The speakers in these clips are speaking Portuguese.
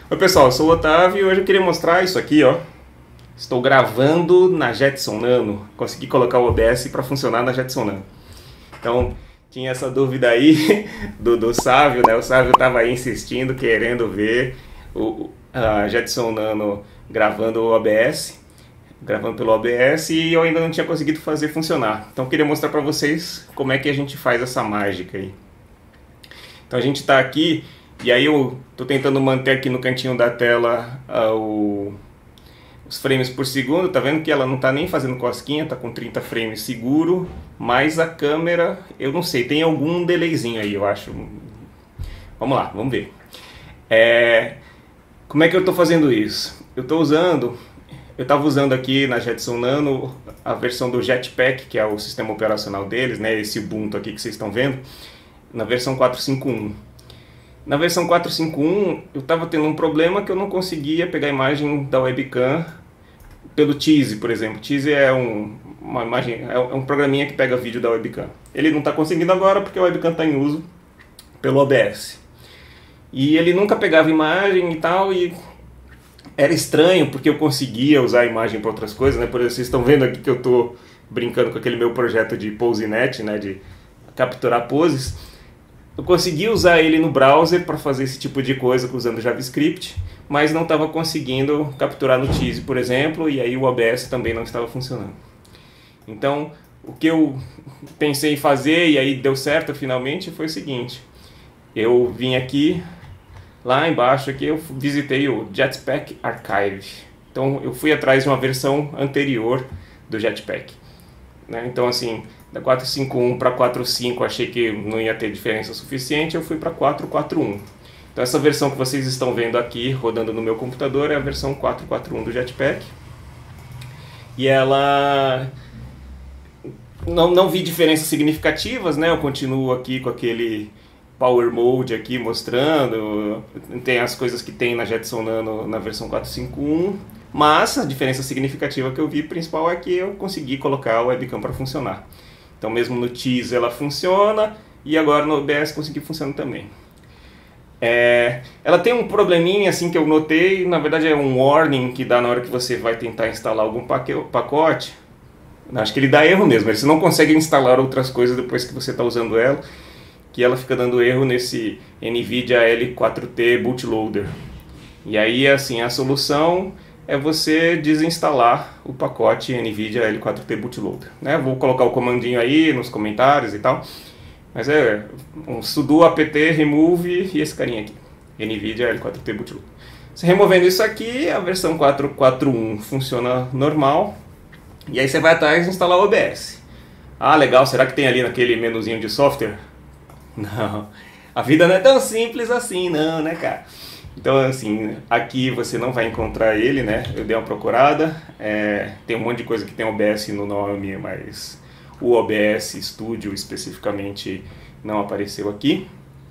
Oi pessoal, eu sou o Otávio e hoje eu queria mostrar isso aqui, ó. Estou gravando na Jetson Nano. Consegui colocar o OBS para funcionar na Jetson Nano. Então, tinha essa dúvida aí do Sávio, né? O Sávio estava aí insistindo, querendo ver a Jetson Nano gravando o OBS, gravando pelo OBS, e eu ainda não tinha conseguido fazer funcionar. Então, eu queria mostrar para vocês como é que a gente faz essa mágica aí. Então, a gente está aqui. E aí eu estou tentando manter aqui no cantinho da tela os frames por segundo. Tá vendo que ela não está nem fazendo cosquinha, está com 30 frames seguro. Mas a câmera, eu não sei, tem algum delayzinho aí, eu acho. Vamos lá, vamos ver. Como é que eu estou fazendo isso? Eu estava usando aqui na Jetson Nano a versão do Jetpack, que é o sistema operacional deles, né? Esse Ubuntu aqui que vocês estão vendo, na versão 4.5.1. Na versão 4.5.1 eu estava tendo um problema que eu não conseguia pegar a imagem da webcam pelo Teaser, por exemplo. Teaser é uma imagem, é um programinha que pega vídeo da webcam. Ele não está conseguindo agora porque a webcam está em uso pelo OBS. E ele nunca pegava imagem e tal, e era estranho porque eu conseguia usar a imagem para outras coisas, né? Por exemplo, vocês estão vendo aqui que eu estou brincando com aquele meu projeto de PoseNet, né? De capturar poses. Eu consegui usar ele no browser para fazer esse tipo de coisa usando JavaScript, mas não estava conseguindo capturar no Teaser, por exemplo, e aí o OBS também não estava funcionando. Então, o que eu pensei em fazer, e aí deu certo finalmente, foi o seguinte. Eu vim aqui, lá embaixo, aqui, eu visitei o Jetpack Archive. Então, eu fui atrás de uma versão anterior do Jetpack, né? Então, assim, da 4.5.1 para 4.5 achei que não ia ter diferença suficiente, eu fui para 4.4.1. Então essa versão que vocês estão vendo aqui rodando no meu computador é a versão 4.4.1 do Jetpack. E ela não vi diferenças significativas, né? Eu continuo aqui com aquele Power Mode aqui mostrando, tem as coisas que tem na Jetson Nano na versão 4.5.1. Mas a diferença significativa que eu vi principal é que eu consegui colocar a webcam para funcionar. Então mesmo no Teaser ela funciona e agora no OBS consegui funcionar também. Ela tem um probleminha assim que eu notei, na verdade é um warning que dá na hora que você vai tentar instalar algum pacote. Acho que ele dá erro mesmo, você não consegue instalar outras coisas depois que você está usando ela, que ela fica dando erro nesse NVIDIA L4T Bootloader. E aí assim, a solução é você desinstalar o pacote NVIDIA L4T Bootloader, né? Vou colocar o comandinho aí nos comentários e tal, mas é um sudo apt remove e esse carinha aqui, NVIDIA L4T Bootloader. Você removendo isso aqui, a versão 4.4.1 funciona normal, e aí você vai atrás e instalar o OBS. Ah, legal, será que tem ali naquele menuzinho de software? Não, a vida não é tão simples assim não, né, cara? Então, assim, aqui você não vai encontrar ele, né? Eu dei uma procurada, tem um monte de coisa que tem OBS no nome, mas o OBS Studio especificamente não apareceu aqui.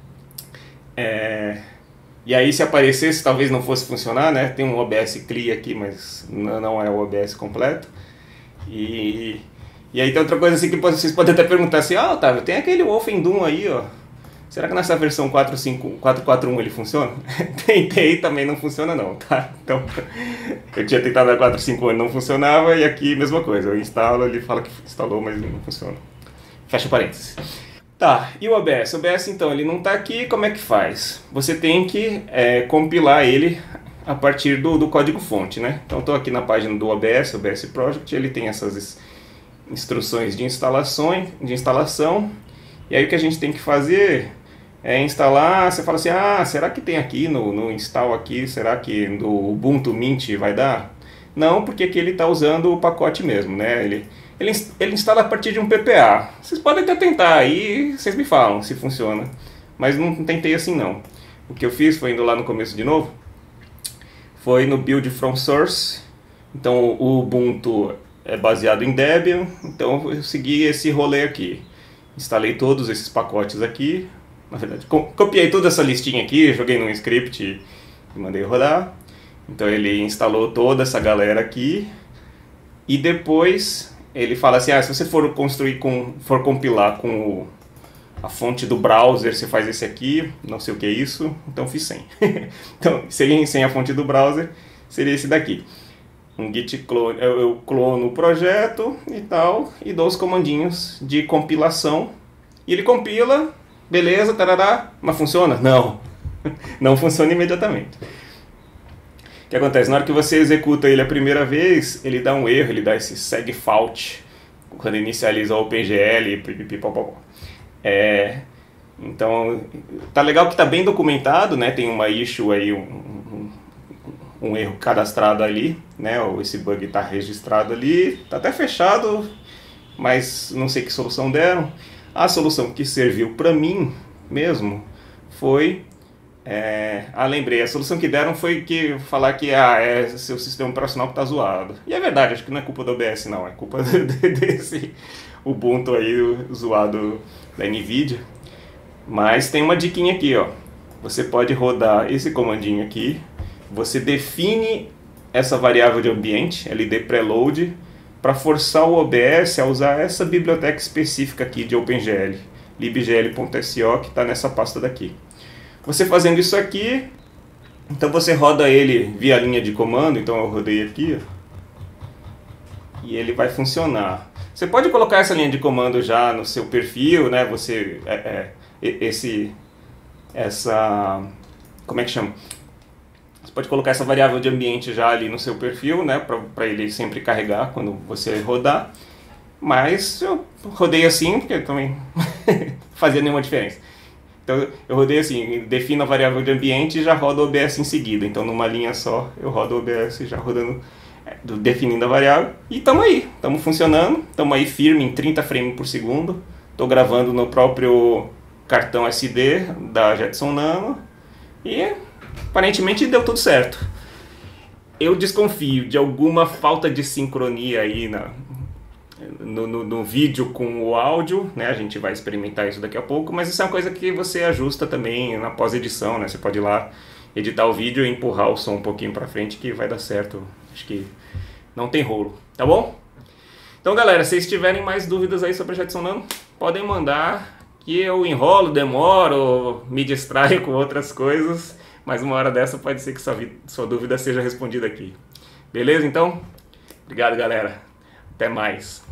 E aí, se aparecesse, talvez não fosse funcionar, né? Tem um OBS CLI aqui, mas não é o OBS completo. E aí tem outra coisa assim que vocês podem até perguntar assim, Otávio, tem aquele Wolfen Doom aí, ó. Será que nessa versão 4.4.1 ele funciona? Tentei, também não funciona não, tá? Então, eu tinha tentado a 4.5 e não funcionava, e aqui mesma coisa, eu instalo, ele fala que instalou, mas não funciona. Fecha parênteses. Tá, e o OBS? O OBS, então, ele não tá aqui, como é que faz? Você tem que compilar ele a partir do código-fonte, né? Então, eu tô aqui na página do OBS Project, ele tem essas instruções de instalação, e aí o que a gente tem que fazer é instalar. Você fala assim, será que tem aqui no install aqui, será que no Ubuntu Mint vai dar? Não, porque aqui ele está usando o pacote mesmo, né? Ele instala a partir de um PPA. Vocês podem até tentar aí, vocês me falam se funciona, mas não tentei assim não. O que eu fiz foi indo lá no começo de novo, foi no Build from Source. Então o Ubuntu é baseado em Debian, então eu segui esse rolê aqui. Instalei todos esses pacotes aqui, na verdade, copiei toda essa listinha aqui, joguei num script e mandei rodar. Então ele instalou toda essa galera aqui, e depois ele fala assim, se você for compilar com a fonte do browser você faz esse aqui, não sei o que é isso, então fiz sem. Então, sem a fonte do browser, seria esse daqui. Um git clone, eu clono o projeto e tal, e dou os comandinhos de compilação, e ele compila, beleza, tarará, mas funciona? Não, não funciona imediatamente. O que acontece? Na hora que você executa ele a primeira vez, ele dá um erro, ele dá esse segfault, quando inicializa o OpenGL, então, tá legal que tá bem documentado, né? Tem uma issue aí, um erro cadastrado ali, né? Ou esse bug tá registrado ali, tá até fechado, mas não sei que solução deram. A solução que serviu para mim mesmo foi... lembrei, a solução que deram foi falar que é seu sistema operacional que tá zoado. E é verdade, acho que não é culpa do OBS não, é culpa desse Ubuntu aí zoado da NVIDIA. Mas tem uma diquinha aqui, ó. Você pode rodar esse comandinho aqui, você define essa variável de ambiente, LD preload, para forçar o OBS a usar essa biblioteca específica aqui de OpenGL, libgl.so, que está nessa pasta daqui. Você fazendo isso aqui, então você roda ele via linha de comando, então eu rodei aqui, e ele vai funcionar. Você pode colocar essa linha de comando já no seu perfil, né? Como é que chama? Você pode colocar essa variável de ambiente já ali no seu perfil, né? Para ele sempre carregar quando você rodar. Mas eu rodei assim, porque também fazia nenhuma diferença. Então eu rodei assim, defino a variável de ambiente e já rodo o OBS em seguida. Então numa linha só eu rodo o OBS já rodando, definindo a variável. E estamos aí, estamos funcionando, estamos aí firme em 30 frames por segundo. Estou gravando no próprio cartão SD da Jetson Nano e aparentemente deu tudo certo. Eu desconfio de alguma falta de sincronia aí no vídeo com o áudio, né? A gente vai experimentar isso daqui a pouco, mas isso é uma coisa que você ajusta também na pós-edição, né? Você pode ir lá editar o vídeo e empurrar o som um pouquinho para frente que vai dar certo. Acho que não tem rolo, tá bom? Então, galera, se vocês tiverem mais dúvidas aí sobre a Jetson Nano, podem mandar, que eu enrolo, demoro, me distraio com outras coisas, mas uma hora dessa pode ser que sua dúvida seja respondida aqui. Beleza, então? Obrigado, galera. Até mais.